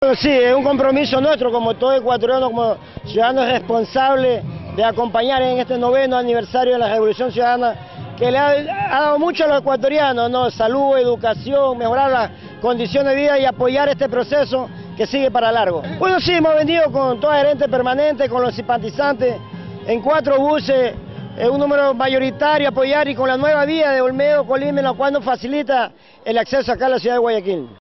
Sí, es un compromiso nuestro como todo ecuatoriano, como ciudadanos responsables de acompañar en este 9º aniversario de la Revolución Ciudadana, que le ha dado mucho a los ecuatorianos, ¿no? Salud, educación, mejorar las condiciones de vida y apoyar este proceso que sigue para largo. Bueno, sí, hemos venido con toda gerente permanente, con los simpatizantes, en 4 buses, un número mayoritario, apoyar y con la nueva vía de Olmedo, Colima, la cual nos facilita el acceso acá a la ciudad de Guayaquil.